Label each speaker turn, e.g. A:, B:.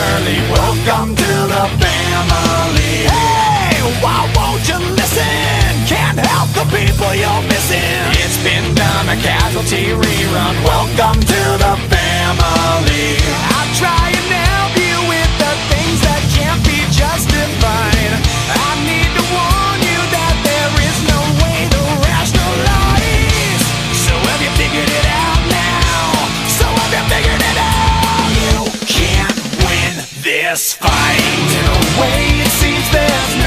A: early. Welcome to the family. Hey, why won't you listen? Can't help the people you're missing. It's been done, a casualty rerun. Welcome to the family. I'll try and help you with the things that can't be justified. I need to warn you that there is no way to rationalize. So have you figured it out now? So have you figured it out? You can't win this fight. In a way it seems there's